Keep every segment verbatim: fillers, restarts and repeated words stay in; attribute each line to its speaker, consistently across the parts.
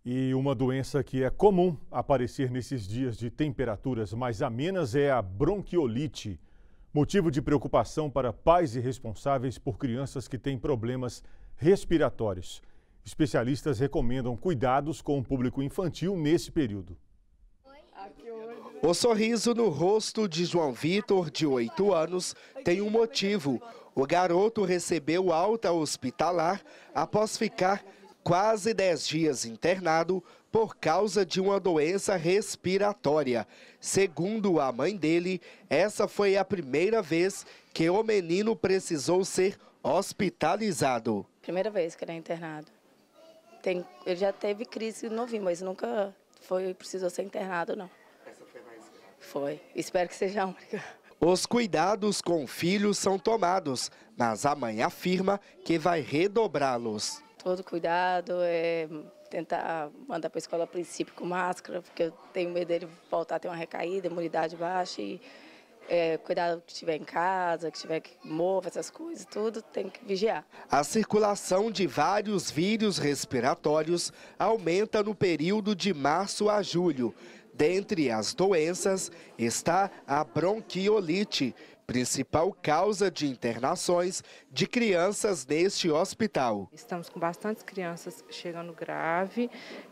Speaker 1: E uma doença que é comum aparecer nesses dias de temperaturas mais amenas é a bronquiolite. Motivo de preocupação para pais e responsáveis por crianças que têm problemas respiratórios. Especialistas recomendam cuidados com o público infantil nesse período.
Speaker 2: O sorriso no rosto de João Vitor, de oito anos, tem um motivo. O garoto recebeu alta hospitalar após ficar quase dez dias internado por causa de uma doença respiratória. Segundo a mãe dele, essa foi a primeira vez que o menino precisou ser hospitalizado.
Speaker 3: Primeira vez que ele é internado. Tem, ele já teve crise novinho, mas nunca foi, precisou ser internado, não.
Speaker 2: Essa foi mais grave.
Speaker 3: Foi. Espero que seja a única.
Speaker 2: Os cuidados com o filho são tomados, mas a mãe afirma que vai redobrá-los.
Speaker 3: Todo cuidado, é tentar mandar para a escola a princípio com máscara, porque eu tenho medo dele voltar a ter uma recaída, imunidade baixa, e é, cuidado que estiver em casa, que tiver que mover essas coisas, tudo tem que vigiar.
Speaker 2: A circulação de vários vírus respiratórios aumenta no período de março a julho. Dentre as doenças está a bronquiolite, principal causa de internações de crianças neste hospital.
Speaker 4: Estamos com bastantes crianças chegando grave,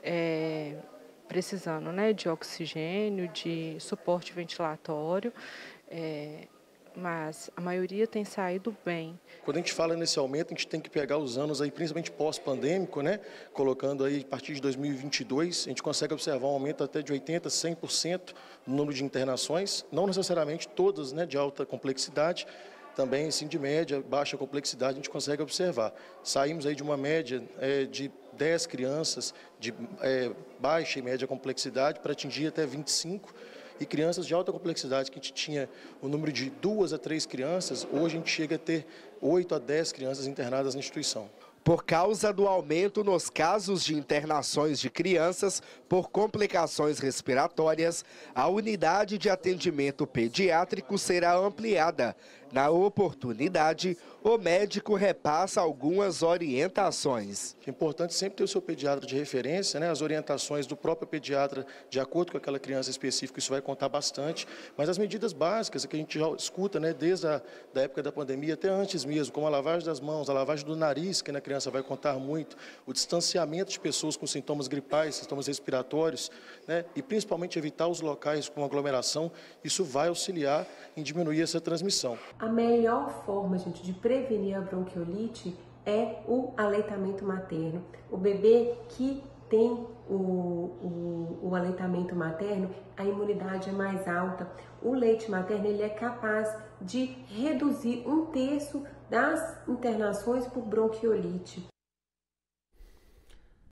Speaker 4: é, precisando, né, de oxigênio, de suporte ventilatório, é, mas a maioria tem saído bem.
Speaker 5: Quando a gente fala nesse aumento, a gente tem que pegar os anos aí, principalmente pós-pandêmico, né? Colocando aí a partir de dois mil e vinte e dois, a gente consegue observar um aumento até de oitenta por cento, cem por cento no número de internações, não necessariamente todas, né, de alta complexidade, também sim de média, baixa complexidade a gente consegue observar. Saímos aí de uma média é, de dez crianças de é, baixa e média complexidade para atingir até vinte e cinco. E crianças de alta complexidade, que a gente tinha o número de duas a três crianças, hoje a gente chega a ter oito a dez crianças internadas na instituição.
Speaker 2: Por causa do aumento nos casos de internações de crianças por complicações respiratórias, a unidade de atendimento pediátrico será ampliada. Na oportunidade, o médico repassa algumas orientações.
Speaker 5: É importante sempre ter o seu pediatra de referência, né? As orientações do próprio pediatra, de acordo com aquela criança específica, isso vai contar bastante. Mas as medidas básicas que a gente já escuta, né, desde a da época da pandemia até antes mesmo, como a lavagem das mãos, a lavagem do nariz, que na criança vai contar muito, o distanciamento de pessoas com sintomas gripais, sintomas respiratórios, né? E principalmente evitar os locais com aglomeração, isso vai auxiliar em diminuir essa transmissão.
Speaker 6: A melhor forma, gente, de prevenir a bronquiolite é o aleitamento materno. O bebê que tem o, o, o aleitamento materno, a imunidade é mais alta. O leite materno ele é capaz de reduzir um terço das internações por bronquiolite.